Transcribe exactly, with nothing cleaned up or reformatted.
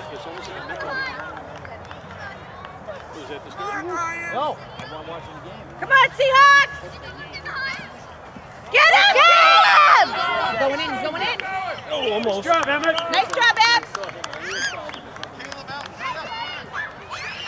It's almost like a nickel. Was that the start? No, I'm not watching the game. Come on, Seahawks! Get him! Get him! He's going in, he's going in. Oh, almost. Nice job, Emmett. Nice job, Emmett.